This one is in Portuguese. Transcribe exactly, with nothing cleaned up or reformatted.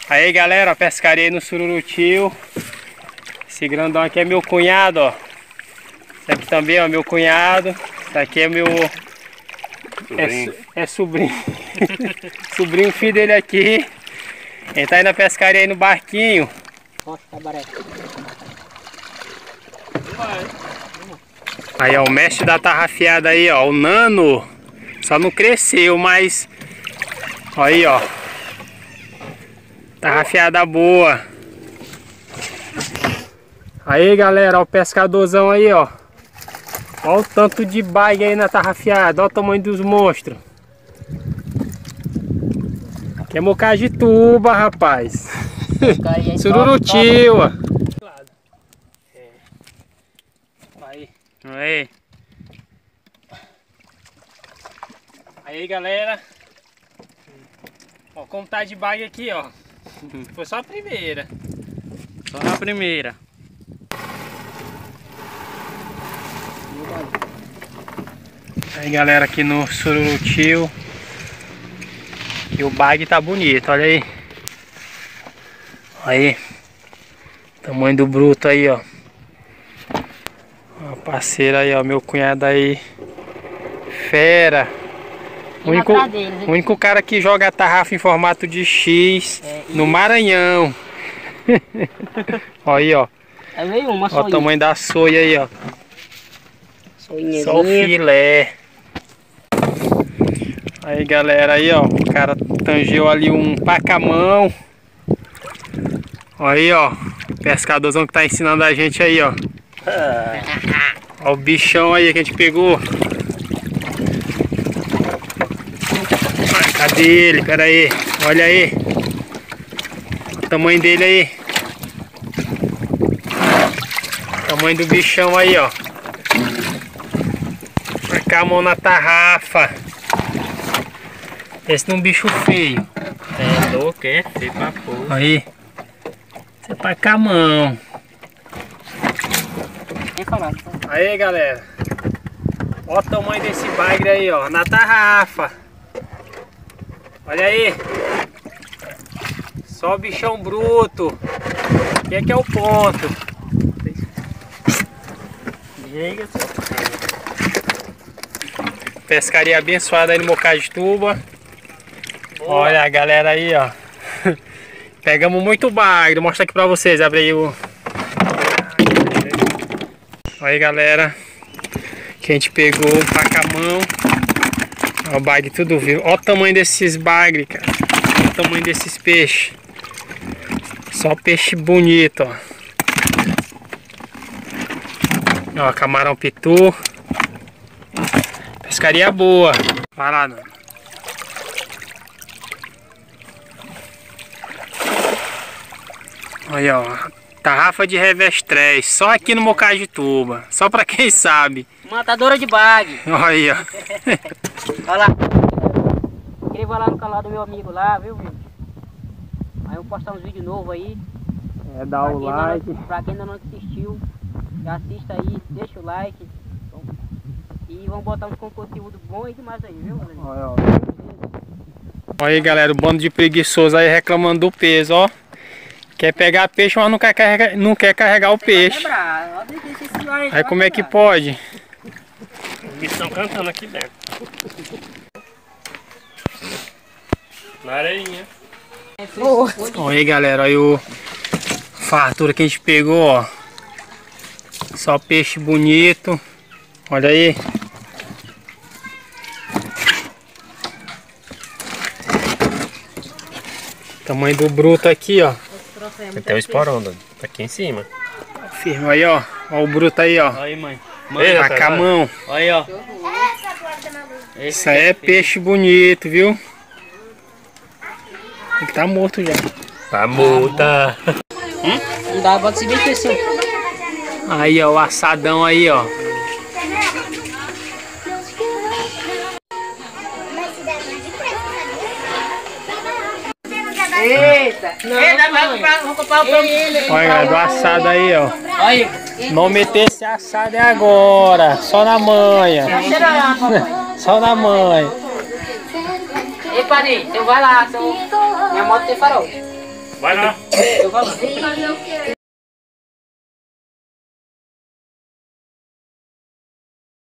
Aí galera, pescaria aí no Sururutio. Esse grandão aqui é meu cunhado, ó. Esse aqui também é meu cunhado. Esse aqui é meu... Sobrinho. É, é sobrinho. Sobrinho, filho dele aqui. Ele tá aí na pescaria aí no barquinho. Nossa, cabaré. Aí ó, o mestre da tarrafiada aí, ó, o Nano. Só não cresceu, mas... Aí ó. Tarrafiada boa. Aí galera, ó, o pescadorzão aí, ó. Olha o tanto de bag aí na tarrafiada. Olha o tamanho dos monstros. Aqui é Mocajituba, rapaz. Sururutio, ó. Aí. Aí. Aí galera. Ó, como tá de bag aqui, ó. Foi só a primeira. Só a primeira. Aí galera, aqui no Sururutio. E o bag tá bonito, olha aí. Aí. Tamanho do bruto aí, ó. Ó, parceiro aí, ó. Meu cunhado aí. Fera. O único, o único cara que joga a tarrafa em formato de X é, no Maranhão. Olha aí, ó. Aí veio uma Olha o tamanho da soia aí, ó. Só o filé. Aí galera, aí ó, o cara tangeu ali um pacamão. Olha aí ó, o pescadorzão que tá ensinando a gente aí ó. Olha o bichão aí que a gente pegou. Ai, cadê ele? Pera aí, olha aí. O tamanho dele aí. O tamanho do bichão aí ó. Marcar a mão na tarrafa. Esse não é um bicho feio. É louco, é feio pra porra. Aí. Você é pra cá a mão. Aí galera. Olha o tamanho desse bagre aí, ó. Na tarrafa. Olha aí. Só bichão bruto. Aqui é que é o ponto. Pescaria abençoada aí no Mocajituba. Olha a galera aí, ó. Pegamos muito bagre. Vou mostrar aqui pra vocês. Abre aí o... Olha aí, galera. Que a gente pegou um pacamão. Olha o bagre tudo vivo. Olha o tamanho desses bagres, cara. Olha o tamanho desses peixes. Só peixe bonito, ó. Ó, camarão pitu. Pescaria boa. Vai lá, Nano. Olha, ó. Tarrafa de revestrez. Só aqui no Mocajituba. Só pra quem sabe. Matadora de bag. Olha aí, ó. Olha lá. Eu queria lá no canal do meu amigo lá, viu, gente? Aí eu vou postar uns vídeos novos aí. É, dá o like. Não, pra quem ainda não assistiu, já assista aí, deixa o like. E vamos botar uns conteúdo bom aí demais aí, viu, galera? Olha, ó. Olha aí, galera, o bando de preguiçoso aí reclamando do peso, ó. Quer pegar peixe, mas não quer carregar, não quer carregar o peixe. Aí como é que pode? Os bichos estão cantando aqui dentro. Na areinha. Olha aí, galera, olha o fartura que a gente pegou, ó. Só peixe bonito. Olha aí. Tamanho do bruto aqui, ó. Tem o esporão, tá aqui em cima. Firme aí, ó. Olha o bruto aí, ó. Aí, mãe. Mãe, Pacamão. Aí, ó. Isso aí é peixe bonito, viu? Tem que tá morto já. Tá multa. Não dá, bota se bem que assim. Aí, ó, o assadão aí, ó. Eita! Não, Eita, vai comprar, vou comprar o pão. Olha, galera, do assado aí, ó. Aí. Não meter esse assado é agora. Só na manha. Só na manha. Ei, padrinho, você vai lá, seu... minha moto tem farol. Vai lá. Eu vou lá. Tem que fazer o quê?